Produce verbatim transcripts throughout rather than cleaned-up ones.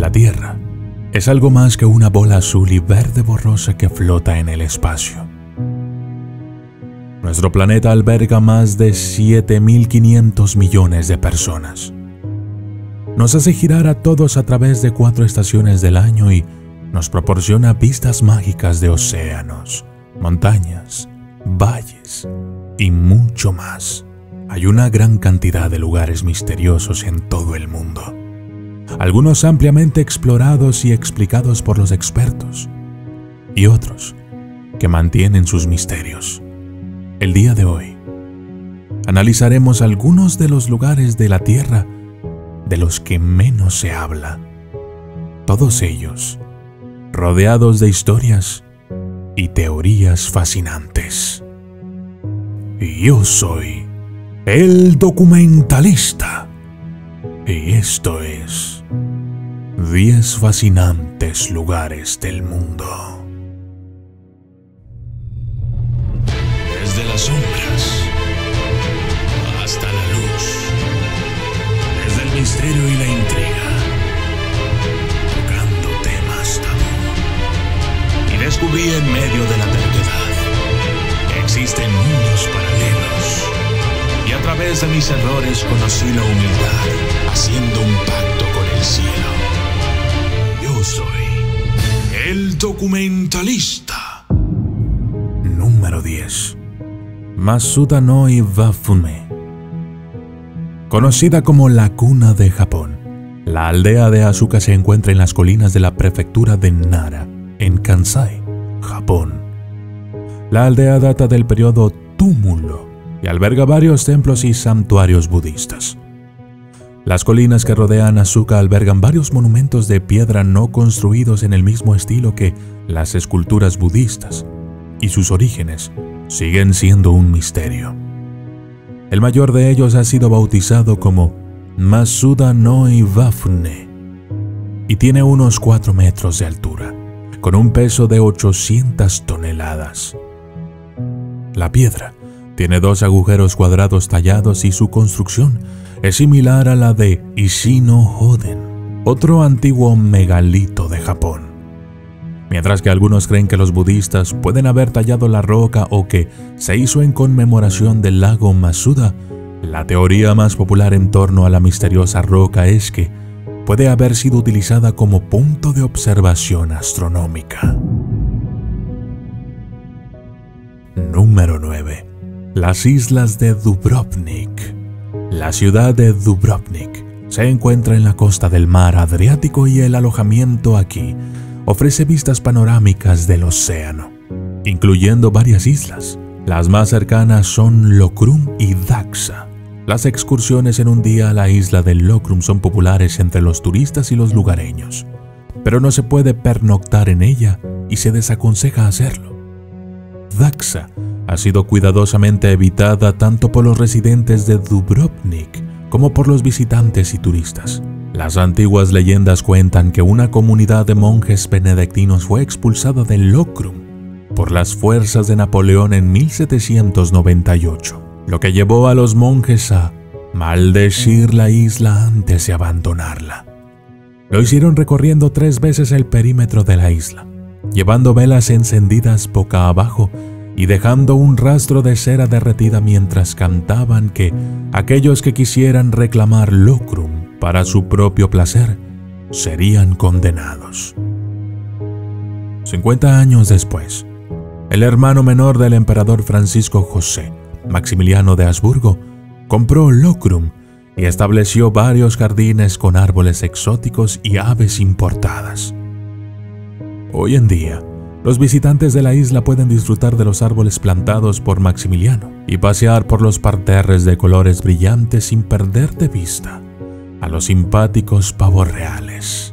La Tierra es algo más que una bola azul y verde borrosa que flota en el espacio. Nuestro planeta alberga más de siete mil quinientos millones de personas. Nos hace girar a todos a través de cuatro estaciones del año y nos proporciona vistas mágicas de océanos, montañas, valles y mucho más. Hay una gran cantidad de lugares misteriosos en todo el mundo, algunos ampliamente explorados y explicados por los expertos, y otros que mantienen sus misterios. El día de hoy, analizaremos algunos de los lugares de la Tierra de los que menos se habla, todos ellos rodeados de historias y teorías fascinantes. Y yo soy el documentalista, y esto es diez fascinantes lugares del mundo. Desde las sombras hasta la luz, desde el misterio y la intriga, tocando temas tabú. Y descubrí en medio de la terquedad que existen mundos paralelos. Y a través de mis errores conocí la humildad, haciendo un pacto con el cielo. Yo soy el documentalista. Número diez. Masuda no Iwafune. Conocida como la cuna de Japón, la aldea de Asuka se encuentra en las colinas de la prefectura de Nara, en Kansai, Japón. La aldea data del periodo Túmulo y alberga varios templos y santuarios budistas. Las colinas que rodean Asuka albergan varios monumentos de piedra no construidos en el mismo estilo que las esculturas budistas, y sus orígenes siguen siendo un misterio. El mayor de ellos ha sido bautizado como Masuda no Iwafune y tiene unos cuatro metros de altura, con un peso de ochocientas toneladas. La piedra tiene dos agujeros cuadrados tallados y su construcción es similar a la de Ishino-Hoden, otro antiguo megalito de Japón. Mientras que algunos creen que los budistas pueden haber tallado la roca o que se hizo en conmemoración del lago Masuda, la teoría más popular en torno a la misteriosa roca es que puede haber sido utilizada como punto de observación astronómica. Número nueve. Las islas de Dubrovnik. La ciudad de Dubrovnik se encuentra en la costa del mar Adriático y el alojamiento aquí ofrece vistas panorámicas del océano, incluyendo varias islas. Las más cercanas son Lokrum y Daxa. Las excursiones en un día a la isla de Lokrum son populares entre los turistas y los lugareños, pero no se puede pernoctar en ella y se desaconseja hacerlo. Daxa ha sido cuidadosamente evitada tanto por los residentes de Dubrovnik como por los visitantes y turistas. Las antiguas leyendas cuentan que una comunidad de monjes benedictinos fue expulsada de Lokrum por las fuerzas de Napoleón en mil setecientos noventa y ocho, lo que llevó a los monjes a maldecir la isla antes de abandonarla. Lo hicieron recorriendo tres veces el perímetro de la isla, llevando velas encendidas boca abajo y dejando un rastro de cera derretida mientras cantaban que aquellos que quisieran reclamar Lokrum para su propio placer serían condenados. cincuenta años después, el hermano menor del emperador Francisco José, Maximiliano de Habsburgo, compró Lokrum y estableció varios jardines con árboles exóticos y aves importadas. Hoy en día, los visitantes de la isla pueden disfrutar de los árboles plantados por Maximiliano y pasear por los parterres de colores brillantes sin perder de vista a los simpáticos pavos reales.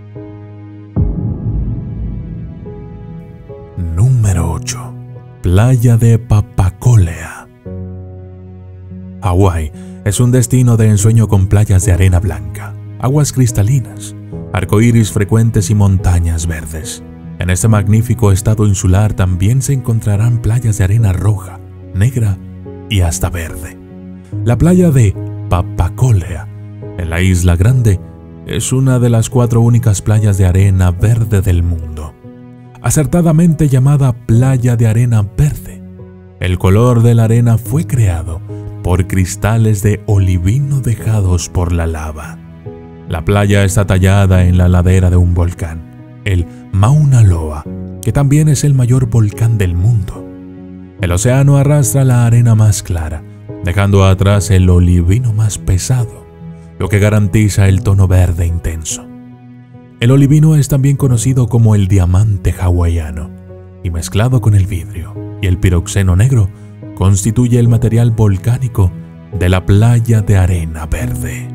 Número ocho. Playa de Papakolea. Hawái es un destino de ensueño con playas de arena blanca, aguas cristalinas, arcoíris frecuentes y montañas verdes. En este magnífico estado insular también se encontrarán playas de arena roja, negra y hasta verde. La playa de Papakolea, en la Isla Grande, es una de las cuatro únicas playas de arena verde del mundo, acertadamente llamada Playa de Arena Verde. El color de la arena fue creado por cristales de olivino dejados por la lava. La playa está tallada en la ladera de un volcán, el Mauna Loa, que también es el mayor volcán del mundo. El océano arrastra la arena más clara, dejando atrás el olivino más pesado, lo que garantiza el tono verde intenso. El olivino es también conocido como el diamante hawaiano, y mezclado con el vidrio y el piroxeno negro, constituye el material volcánico de la Playa de Arena Verde.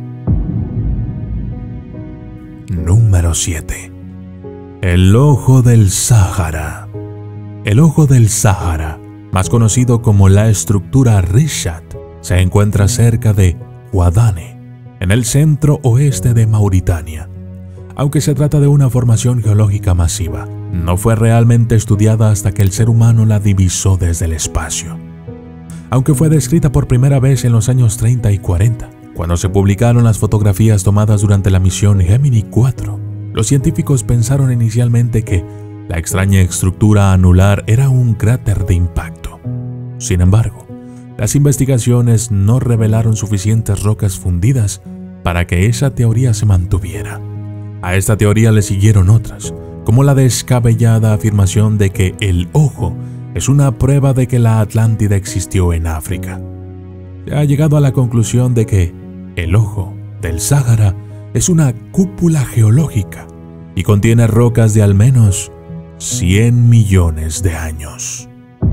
Número siete. El Ojo del Sáhara. El Ojo del Sáhara, más conocido como la estructura Richat, se encuentra cerca de Ouadane, en el centro oeste de Mauritania. Aunque se trata de una formación geológica masiva, no fue realmente estudiada hasta que el ser humano la divisó desde el espacio. Aunque fue descrita por primera vez en los años treinta y cuarenta, cuando se publicaron las fotografías tomadas durante la misión Gemini cuatro, los científicos pensaron inicialmente que la extraña estructura anular era un cráter de impacto. Sin embargo, las investigaciones no revelaron suficientes rocas fundidas para que esa teoría se mantuviera. A esta teoría le siguieron otras, como la descabellada afirmación de que el ojo es una prueba de que la Atlántida existió en África. Se ha llegado a la conclusión de que el Ojo del Sáhara es una cúpula geológica y contiene rocas de al menos cien millones de años.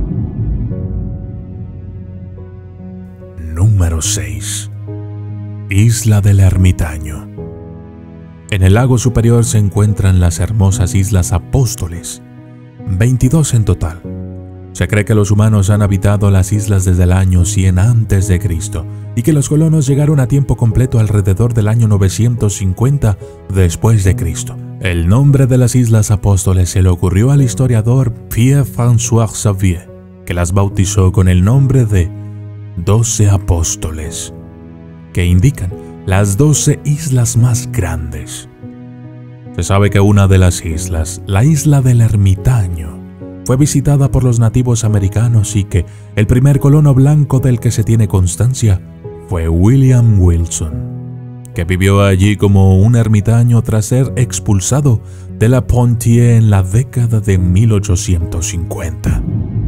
Número seis. Isla del Ermitaño. En el lago superior se encuentran las hermosas Islas Apóstoles, veintidós en total. Se cree que los humanos han habitado las islas desde el año cien antes de Cristo y que los colonos llegaron a tiempo completo alrededor del año novecientos cincuenta después de Cristo. El nombre de las Islas Apóstoles se le ocurrió al historiador Pierre-François Xavier, que las bautizó con el nombre de Doce Apóstoles, que indican las doce islas más grandes. Se sabe que una de las islas, la isla del Ermitaño, fue visitada por los nativos americanos y que el primer colono blanco del que se tiene constancia fue William Wilson, que vivió allí como un ermitaño tras ser expulsado de la Pontier en la década de mil ochocientos cincuenta.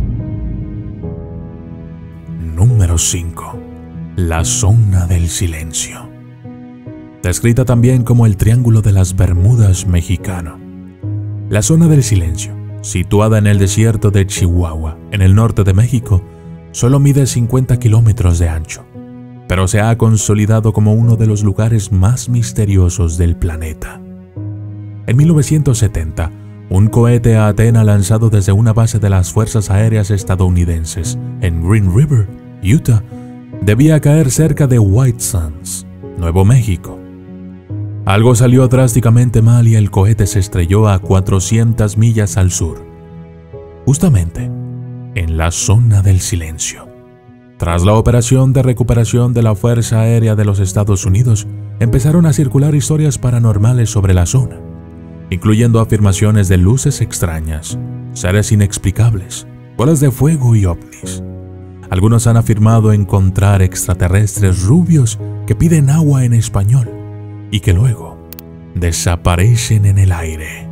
Número cinco. La Zona del Silencio. Descrita también como el Triángulo de las Bermudas mexicano. La Zona del Silencio, situada en el desierto de Chihuahua, en el norte de México, solo mide cincuenta kilómetros de ancho, pero se ha consolidado como uno de los lugares más misteriosos del planeta. En mil novecientos setenta, un cohete a Atena lanzado desde una base de las Fuerzas Aéreas estadounidenses en Green River, Utah, debía caer cerca de White Sands, Nuevo México. Algo salió drásticamente mal y el cohete se estrelló a cuatrocientas millas al sur, justamente en la Zona del Silencio. Tras la operación de recuperación de la Fuerza Aérea de los Estados Unidos, empezaron a circular historias paranormales sobre la zona, incluyendo afirmaciones de luces extrañas, seres inexplicables, bolas de fuego y ovnis. Algunos han afirmado encontrar extraterrestres rubios que piden agua en español y que luego desaparecen en el aire.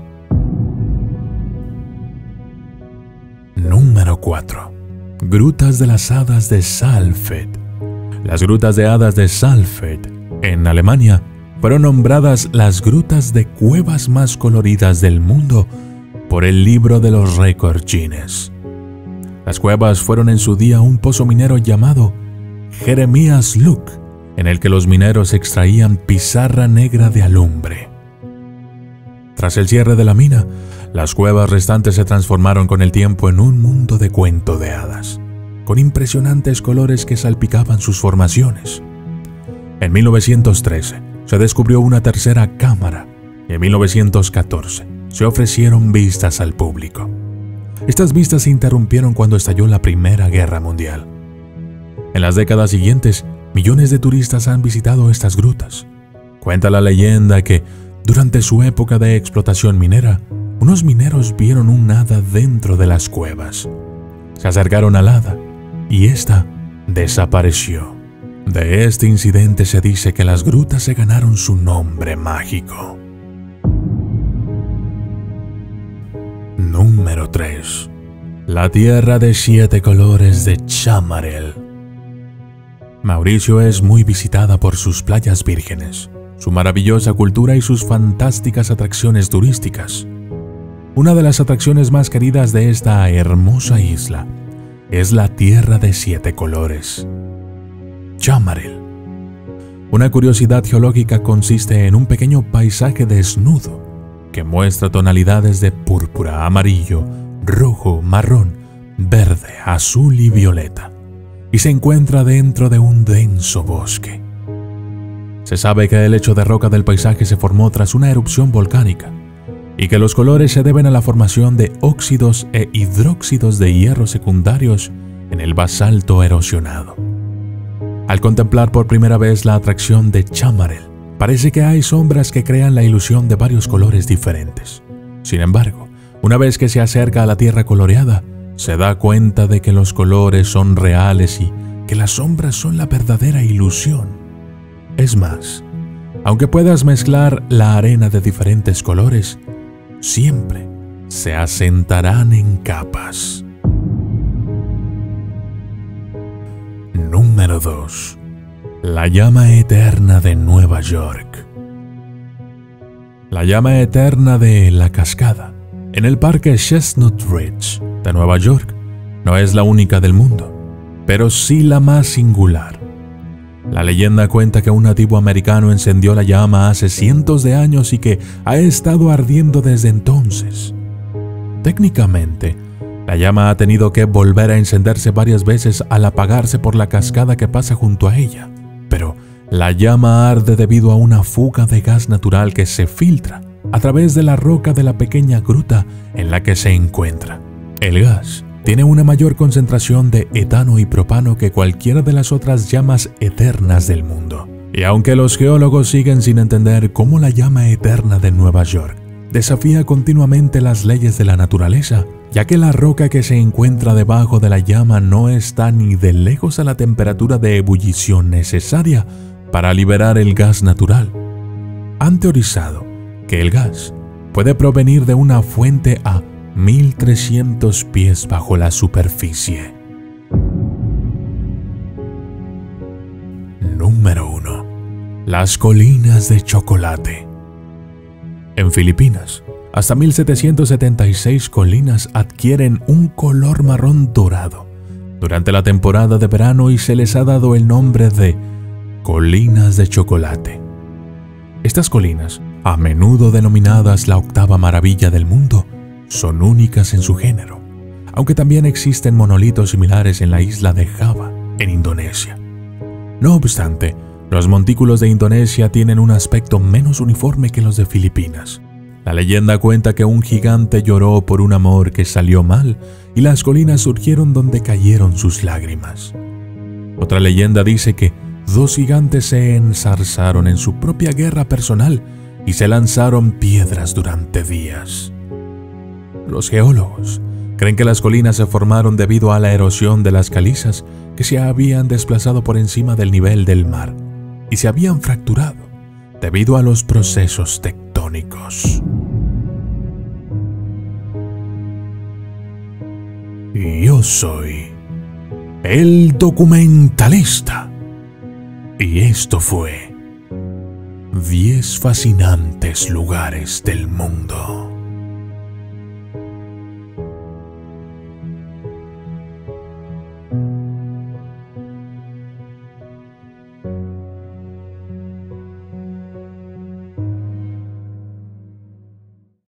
Número cuatro. Grutas de las Hadas de Saalfeld. Las grutas de hadas de Saalfeld, en Alemania, fueron nombradas las grutas de cuevas más coloridas del mundo por el libro de los récords Guinness. Las cuevas fueron en su día un pozo minero llamado Jeremías Luck, en el que los mineros extraían pizarra negra de alumbre. Tras el cierre de la mina, las cuevas restantes se transformaron con el tiempo en un mundo de cuento de hadas, con impresionantes colores que salpicaban sus formaciones. En mil novecientos trece se descubrió una tercera cámara y en mil novecientos catorce se ofrecieron vistas al público. Estas vistas se interrumpieron cuando estalló la Primera Guerra Mundial. En las décadas siguientes, millones de turistas han visitado estas grutas. Cuenta la leyenda que, durante su época de explotación minera, unos mineros vieron un hada dentro de las cuevas. Se acercaron al hada y ésta desapareció. De este incidente se dice que las grutas se ganaron su nombre mágico. Número tres. La tierra de siete colores de Chamarel. Mauricio es muy visitada por sus playas vírgenes, su maravillosa cultura y sus fantásticas atracciones turísticas. Una de las atracciones más queridas de esta hermosa isla es la tierra de siete colores, Chamarel. Una curiosidad geológica consiste en un pequeño paisaje desnudo que muestra tonalidades de púrpura, amarillo, rojo, marrón, verde, azul y violeta, y se encuentra dentro de un denso bosque. Se sabe que el lecho de roca del paisaje se formó tras una erupción volcánica y que los colores se deben a la formación de óxidos e hidróxidos de hierro secundarios en el basalto erosionado. Al contemplar por primera vez la atracción de Chamarel, parece que hay sombras que crean la ilusión de varios colores diferentes. Sin embargo, una vez que se acerca a la tierra coloreada, se da cuenta de que los colores son reales y que las sombras son la verdadera ilusión. Es más, aunque puedas mezclar la arena de diferentes colores, siempre se asentarán en capas. Número dos. La llama eterna de Nueva York. La llama eterna de La Cascada, en el parque Chestnut Ridge de Nueva York, no es la única del mundo, pero sí la más singular. La leyenda cuenta que un nativo americano encendió la llama hace cientos de años y que ha estado ardiendo desde entonces. Técnicamente, la llama ha tenido que volver a encenderse varias veces al apagarse por la cascada que pasa junto a ella, pero la llama arde debido a una fuga de gas natural que se filtra a través de la roca de la pequeña gruta en la que se encuentra. El gas tiene una mayor concentración de etano y propano que cualquiera de las otras llamas eternas del mundo. Y aunque los geólogos siguen sin entender cómo la llama eterna de Nueva York desafía continuamente las leyes de la naturaleza, ya que la roca que se encuentra debajo de la llama no está ni de lejos a la temperatura de ebullición necesaria para liberar el gas natural, han teorizado que el gas puede provenir de una fuente a mil trescientos pies bajo la superficie. Número uno. Las colinas de chocolate. En Filipinas, hasta mil setecientos setenta y seis colinas adquieren un color marrón dorado durante la temporada de verano y se les ha dado el nombre de colinas de chocolate. Estas colinas, a menudo denominadas la octava maravilla del mundo, son únicas en su género, aunque también existen monolitos similares en la isla de Java, en Indonesia. No obstante, los montículos de Indonesia tienen un aspecto menos uniforme que los de Filipinas. La leyenda cuenta que un gigante lloró por un amor que salió mal y las colinas surgieron donde cayeron sus lágrimas. Otra leyenda dice que dos gigantes se enzarzaron en su propia guerra personal y se lanzaron piedras durante días. Los geólogos creen que las colinas se formaron debido a la erosión de las calizas que se habían desplazado por encima del nivel del mar y se habían fracturado debido a los procesos tectónicos. Yo soy el documentalista y esto fue diez fascinantes lugares del mundo.